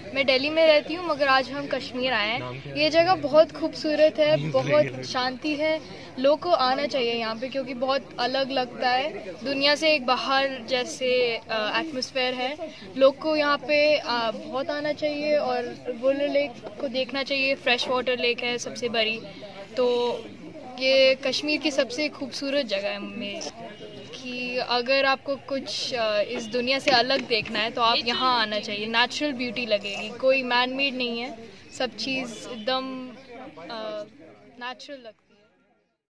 मैं दिल्ली में रहती हूँ मगर आज हम कश्मीर आए हैं। ये जगह बहुत खूबसूरत है, बहुत शांति है। लोग को आना चाहिए यहाँ पे क्योंकि बहुत अलग लगता है, दुनिया से एक बाहर जैसे एटमॉस्फेयर है। लोग को यहाँ पे बहुत आना चाहिए और वुलर लेक को देखना चाहिए। फ्रेश वाटर लेक है सबसे बड़ी, तो ये कश्मीर की सबसे खूबसूरत जगह है मेरी। कि अगर आपको कुछ इस दुनिया से अलग देखना है तो आप यहाँ आना चाहिए। नेचुरल ब्यूटी लगेगी, कोई मैन मेड नहीं है, सब चीज़ एकदम नेचुरल लगता है।